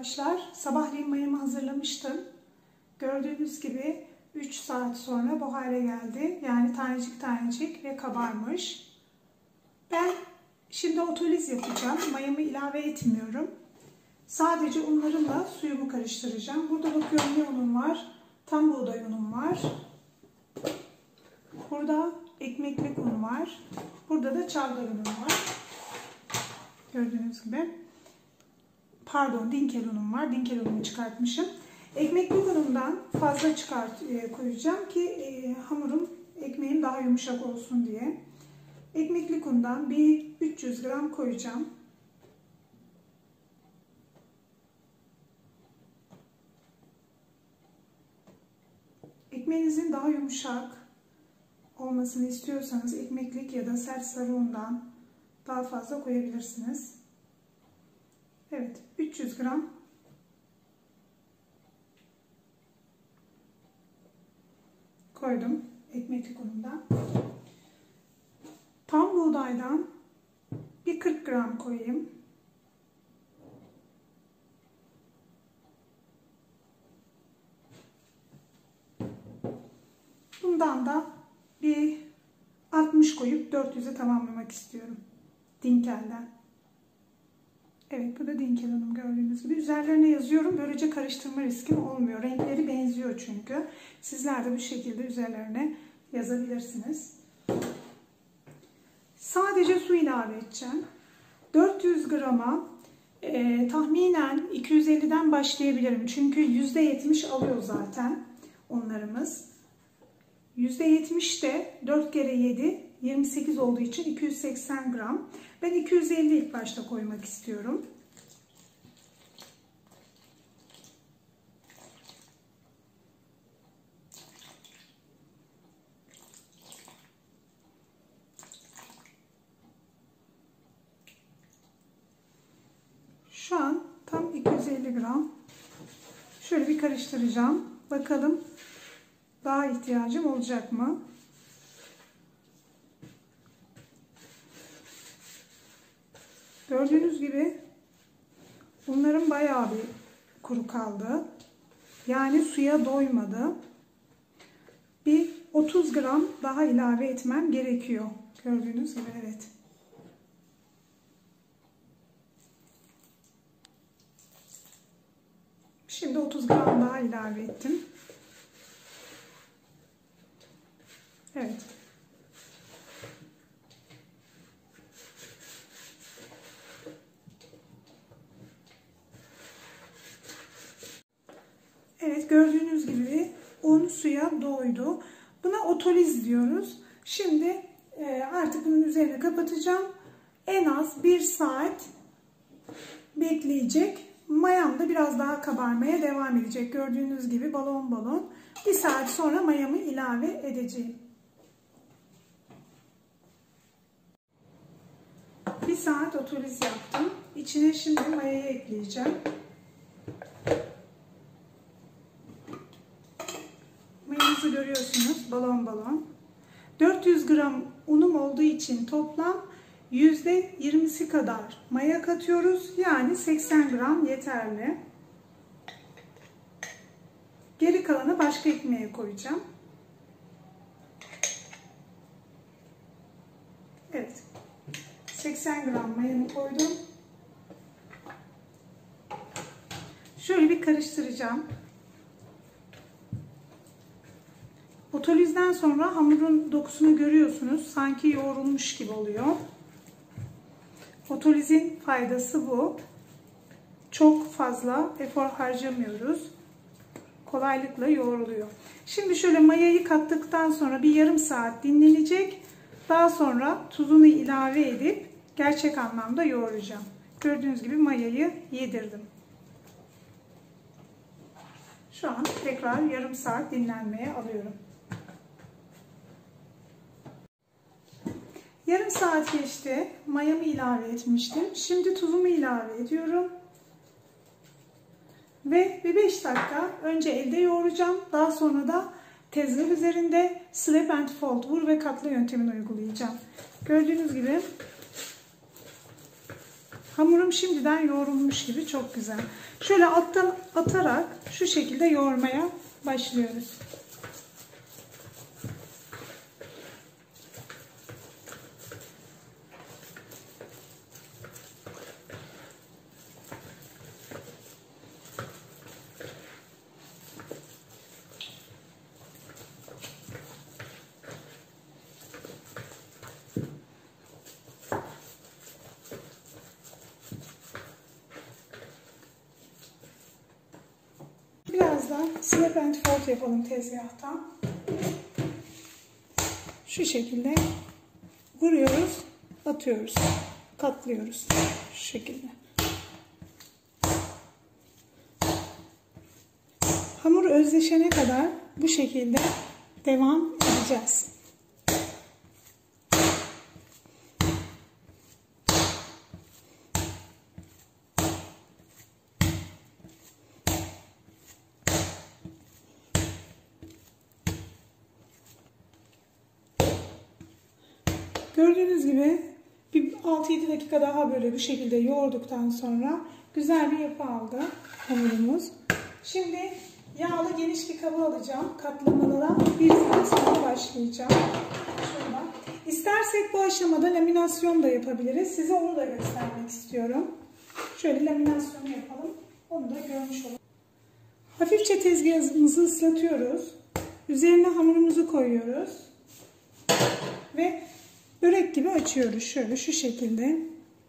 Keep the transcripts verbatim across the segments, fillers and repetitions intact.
arkadaşlar. Sabahleyin mayamı hazırlamıştım. Gördüğünüz gibi üç saat sonra bu hale geldi. Yani tanecik tanecik ve kabarmış. Ben şimdi otoliz yapacağım. Mayamı ilave etmiyorum. Sadece unlarımla suyumu karıştıracağım. Burada bakıyorum ne unum var? Tam buğday unum var. Burada ekmeklik un var. Burada da çavdar unum var. Gördüğünüz gibi. Pardon, dinkel unum var. Dinkel unumu çıkartmışım. Ekmeklik unumdan fazla çıkart e, koyacağım ki e, hamurum, ekmeğim daha yumuşak olsun diye. Ekmeklik undan bir üç yüz gram koyacağım. Ekmeğinizin daha yumuşak olmasını istiyorsanız ekmeklik ya da sert sarı undan daha fazla koyabilirsiniz. Evet, üç yüz gram koydum ekmeklik unundan. Tam buğdaydan bir kırk gram koyayım. Bundan da bir altmış koyup dört yüze tamamlamak istiyorum. Dinkelden. Evet, bu da dinkel unum gördüğünüz gibi. Üzerlerine yazıyorum. Böylece karıştırma riskim olmuyor. Renkleri benziyor çünkü. Sizler de bu şekilde üzerlerine yazabilirsiniz. Sadece su ilave edeceğim. dört yüz grama e, tahminen iki yüz elliden başlayabilirim. Çünkü yüzde yetmiş alıyor zaten unlarımız. yüzde yetmiş de dört kere yedi, yirmi sekiz olduğu için iki yüz seksen gram. Ben iki yüz elli ilk başta koymak istiyorum. Şu an tam iki yüz elli gram. Şöyle bir karıştıracağım. Bakalım daha ihtiyacım olacak mı? Gördüğünüz gibi unlarım bayağı bir kuru kaldı. Yani suya doymadı. Bir otuz gram daha ilave etmem gerekiyor. Gördüğünüz gibi evet. Şimdi otuz gram daha ilave ettim. Evet. Evet, gördüğünüz gibi un suya doydu. Buna otoliz diyoruz. Şimdi e, artık bunun üzerine kapatacağım. En az bir saat bekleyecek. Mayam da biraz daha kabarmaya devam edecek. Gördüğünüz gibi balon balon. Bir saat sonra mayamı ilave edeceğim. Bir saat otoliz yaptım. İçine şimdi mayayı ekleyeceğim. Mayamızı görüyorsunuz, balon balon. dört yüz gram unum olduğu için toplam yüzde yirmisi kadar maya katıyoruz. Yani seksen gram yeterli. Geri kalanı başka ekmeğe koyacağım. Evet. seksen gram mayamı koydum. Şöyle bir karıştıracağım. Otolizden sonra hamurun dokusunu görüyorsunuz. Sanki yoğrulmuş gibi oluyor. Otolizin faydası bu. Çok fazla efor harcamıyoruz. Kolaylıkla yoğruluyor. Şimdi şöyle mayayı kattıktan sonra bir yarım saat dinlenecek. Daha sonra tuzunu ilave edip gerçek anlamda yoğuracağım. Gördüğünüz gibi mayayı yedirdim. Şu an tekrar yarım saat dinlenmeye alıyorum. Yarım saat geçti. Mayamı ilave etmiştim. Şimdi tuzumu ilave ediyorum. Ve bir beş dakika önce elde yoğuracağım. Daha sonra da tezgah üzerinde slap and fold, vur ve katla yöntemini uygulayacağım. Gördüğünüz gibi Hamurum şimdiden yoğrulmuş gibi, çok güzel. Şöyle alttan atarak şu şekilde yoğurmaya başlıyoruz. Biraz da snap and fold yapalım tezgahtan. Şu şekilde vuruyoruz, atıyoruz, katlıyoruz. Şu şekilde. Hamur özleşene kadar bu şekilde devam edeceğiz. Gördüğünüz gibi bir altı yedi dakika daha böyle bu şekilde yoğurduktan sonra güzel bir yapı aldı hamurumuz. Şimdi yağlı geniş bir kaba alacağım. Katlamalara bir saat sonra başlayacağım. Şurada. İstersek bu aşamada laminasyon da yapabiliriz. Size onu da göstermek istiyorum. Şöyle laminasyonu yapalım. Onu da görmüş olalım. Hafifçe tezgahımızı ıslatıyoruz. Üzerine hamurumuzu koyuyoruz. Ve börek gibi açıyoruz. Şöyle şu şekilde.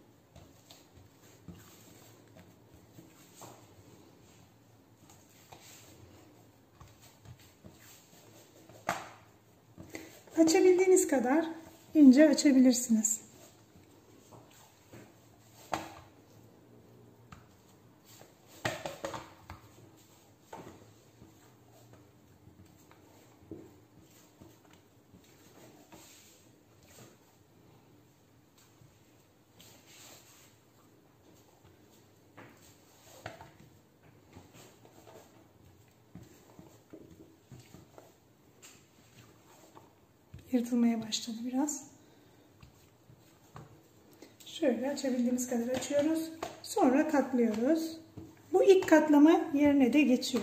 Açabildiğiniz kadar ince açabilirsiniz. Yırtılmaya başladı biraz. Şöyle açabildiğimiz kadar açıyoruz. Sonra katlıyoruz. Bu ilk katlama yerine de geçiyor.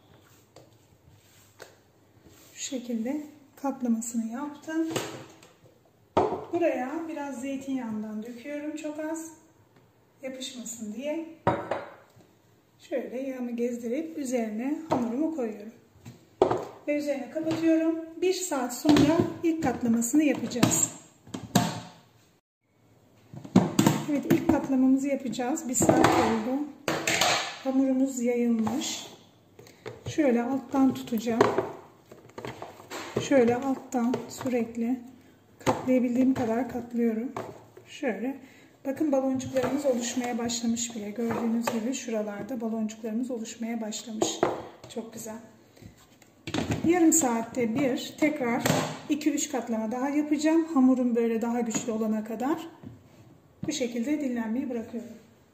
Şu şekilde katlamasını yaptım. Buraya biraz zeytinyağından döküyorum, çok az yapışmasın diye. Şöyle yağımı gezdirip üzerine hamurumu koyuyorum. Ve üzerine kapatıyorum. Bir saat sonra ilk katlamasını yapacağız. Evet, ilk katlamamızı yapacağız. Bir saat oldu. Hamurumuz yayılmış. Şöyle alttan tutacağım. Şöyle alttan sürekli katlayabildiğim kadar katlıyorum. Şöyle. Bakın baloncuklarımız oluşmaya başlamış bile. Gördüğünüz gibi şuralarda baloncuklarımız oluşmaya başlamış. Çok güzel. Yarım saatte bir tekrar iki üç katlama daha yapacağım. Hamurum böyle daha güçlü olana kadar. Bu şekilde dinlenmeyi bırakıyorum.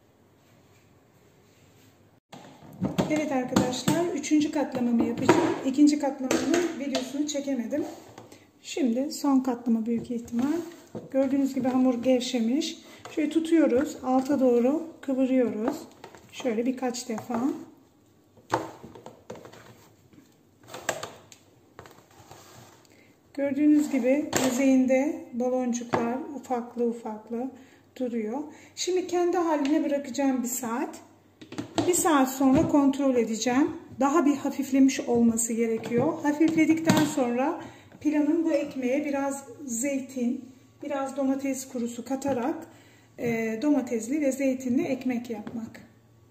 Evet arkadaşlar, üçüncü katlamamı yapacağım. İkinci katlamanın videosunu çekemedim. Şimdi son katlama büyük ihtimal. Gördüğünüz gibi hamur gevşemiş. Şöyle tutuyoruz. Alta doğru kıvırıyoruz. Şöyle birkaç defa. Gördüğünüz gibi yüzeyinde baloncuklar ufaklı ufaklı duruyor. Şimdi kendi haline bırakacağım bir saat. Bir saat sonra kontrol edeceğim. Daha bir hafiflemiş olması gerekiyor. Hafifledikten sonra planım bu ekmeğe biraz zeytin, biraz domates kurusu katarak e, domatesli ve zeytinli ekmek yapmak.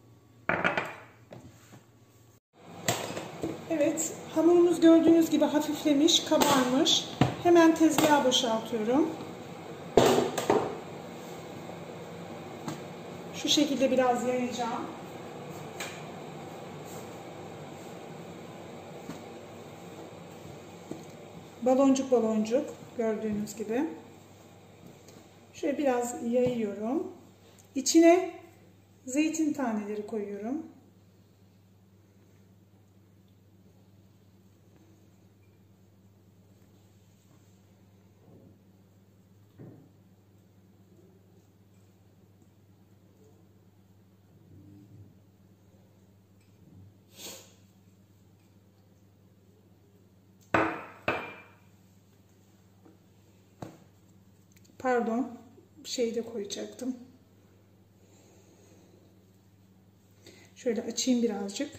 Evet, hamurumuz gördüğünüz gibi hafiflemiş, kabarmış. Hemen tezgaha boşaltıyorum. Şu şekilde biraz yayacağım. Baloncuk baloncuk gördüğünüz gibi. Şöyle biraz yayıyorum. İçine zeytin taneleri koyuyorum. Pardon, şeyi de koyacaktım. Şöyle açayım birazcık.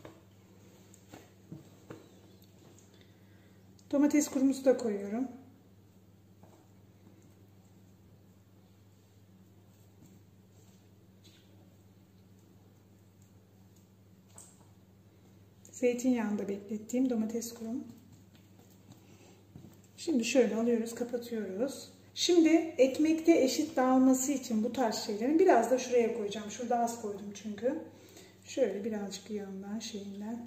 Domates kurumuzu da koyuyorum. Zeytinyağında beklettiğim domates kurum. Şimdi şöyle alıyoruz, kapatıyoruz. Şimdi ekmekte eşit dağılması için bu tarz şeylerin biraz da şuraya koyacağım. Şurada az koydum çünkü. Şöyle birazcık yandan şeyinden.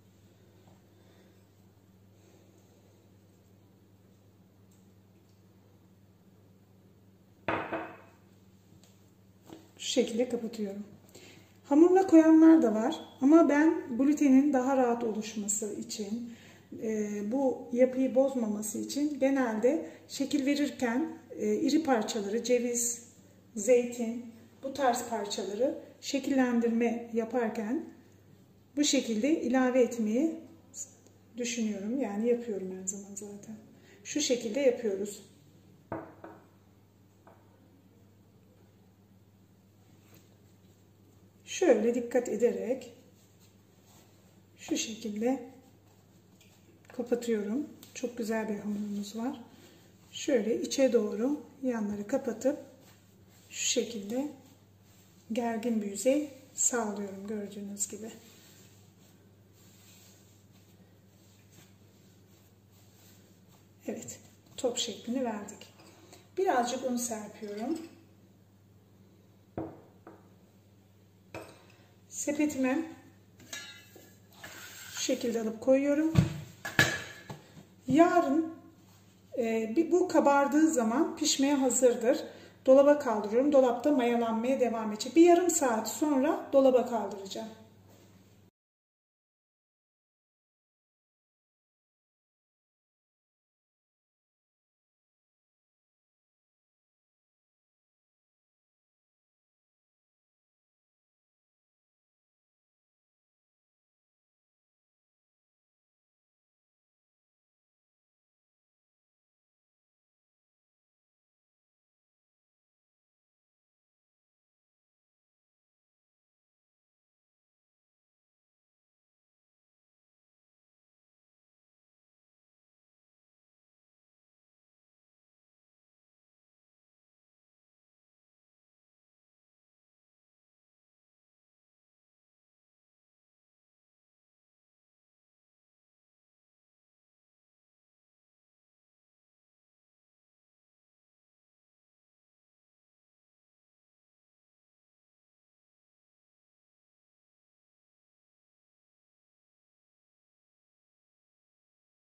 Şu şekilde kapatıyorum. Hamurla koyanlar da var ama ben glutenin daha rahat oluşması için, e, bu yapıyı bozmaması için genelde şekil verirken e, iri parçaları, ceviz, zeytin, bu tarz parçaları şekillendirme yaparken bu şekilde ilave etmeyi düşünüyorum. Yani yapıyorum her zaman zaten. Şu şekilde yapıyoruz. Şöyle dikkat ederek şu şekilde kapatıyorum. Çok güzel bir hamurumuz var. Şöyle içe doğru yanları kapatıp şu şekilde gergin bir yüzey sağlıyorum gördüğünüz gibi. Evet, top şeklini verdik. Birazcık un serpiyorum. Sepetime şu şekilde alıp koyuyorum. Yarın e, bu kabardığı zaman pişmeye hazırdır. Dolaba kaldırıyorum. Dolapta mayalanmaya devam edecek. Bir yarım saat sonra dolaba kaldıracağım.